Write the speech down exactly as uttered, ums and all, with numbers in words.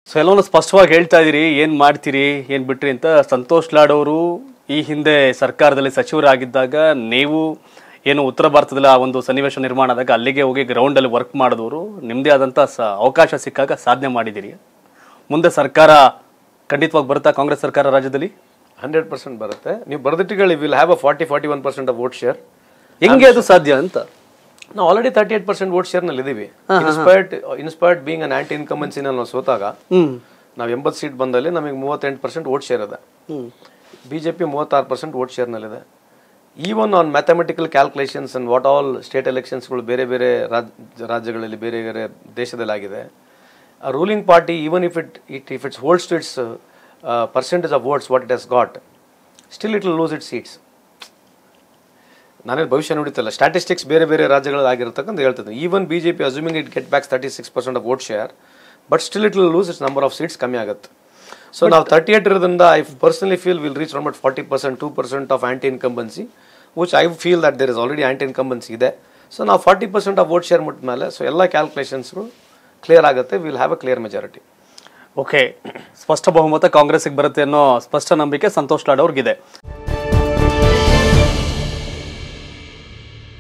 So ಎಲ್ಲವನ್ನೂ ಸ್ಪಷ್ಟವಾಗಿ ಹೇಳ್ತಾ ಇದ್ದೀರಿ, ಏನು ಮಾಡ್ತೀರಿ ಏನು ಬಿಟ್ರಿ ಅಂತ. ಸಂತೋಷ್ ಲಾಡ್ ಅವರು ಈ ಹಿಂದೆ ಸರ್ಕಾರದಲ್ಲಿ ಸಚಿವರಾಗಿದ್ದಾಗ ನೀವು ಏನು ಉತ್ತರ ಭಾರತದಲ್ಲಿ ಆ ಒಂದು ಸನ್ನಿವೇಶ ನಿರ್ಮಾಣ ಆದಾಗ ಅಲ್ಲಿಗೆ ಹೋಗಿ ಗ್ರೌಂಡಲ್ಲಿ ವರ್ಕ್ ಮಾಡಿದವರು, ನಿಮ್ಮದೇ ಆದಂಥ ಸ ಅವಕಾಶ ಸಿಕ್ಕಾಗ ಸಾಧನೆ ಮಾಡಿದ್ದೀರಿ. ಮುಂದೆ ಸರ್ಕಾರ ಖಂಡಿತವಾಗಿ ಬರುತ್ತಾ ಕಾಂಗ್ರೆಸ್ ಸರ್ಕಾರ ರಾಜ್ಯದಲ್ಲಿ? ಹಂಡ್ರೆಡ್ ಪರ್ಸೆಂಟ್ ಬರುತ್ತೆ. ನೀವು ಬರೆದಿಟ್ಟುಗಳು will have a forty forty one percent of vote share. ಹೆಂಗೆ ಅದು ಸಾಧ್ಯ ಅಂತ? ನಾವು already thirty eight percent vote ಶೇರ್ನಲ್ಲಿ ಇದ್ದೀವಿ. Inspired inspired being an anti ಇನ್ಕಂಬೆನ್ಸಿನಲ್ಲಿ ನಾವು ಸೋತಾಗ ನಾವು ಎಂಬತ್ತು ಸೀಟ್ ಬಂದಲ್ಲಿ ನಮಗೆ ಮೂವತ್ತೆಂಟು ಪರ್ಸೆಂಟ್ ವೋಟ್ ಶೇರ್ ಇದೆ. ಬಿ ಜೆ ಪಿ ಮೂವತ್ತಾರು ಪರ್ಸೆಂಟ್ ವೋಟ್ ಶೇರ್ನಲ್ಲಿದೆ. Even on mathematical calculations and what all state ಎಲೆಕ್ಷನ್ಸ್ಗಳು ಬೇರೆ ಬೇರೆ ರಾಜ್ಯಗಳಲ್ಲಿ ಬೇರೆ ಬೇರೆ ದೇಶದಲ್ಲಿ ಆಗಿದೆ. Ruling party even if it it if it's holds to its percentage of votes what it has got, still it will lose it seats. ನಾನೇ ಭವಿಷ್ಯ ನೋಡಿತ್ತಲ್ಲ, ಸ್ಟ್ಯಾಟಿಸ್ಟಿಕ್ಸ್ ಬೇರೆ ಬೇರೆ ರಾಜ್ಯಗಳಲ್ಲಿ ಆಗಿರತಕ್ಕಂತ ಹೇಳ್ತಿದ್ದೆ. Even B J P assuming it get backs thirty six percent of vote share, but still it will lose its number of seats ಕಮ್ಮಿ ಆಗುತ್ತೆ. ಸೊ ನಾವು ತರ್ಟಿ ಏಟ್ ಇರೋದ್ರಿಂದ I personally feel will reach around forty percent two percent of anti incumbency, which I feel that there is already anti incumbency ಇದೆ. So ನಾವು forty percent of vote share ಮುಟ್ಟ ಮೇಲೆ so ಎಲ್ಲ ಕ್ಯಾಲ್ಕುಲೇಷನ್ಸ್ಗಳು clear ಆಗುತ್ತೆ. Will have a clear majority. Okay, ಸ್ಪಷ್ಟ ಬಹುಮತ ಕಾಂಗ್ರೆಸ್ಗೆ ಬರುತ್ತೆ ಅನ್ನೋ ಸ್ಪಷ್ಟ ನಂಬಿಕೆ ಸಂತೋಷ್ ಲಾಡ್ ಅವ್ರಿಗಿದೆ.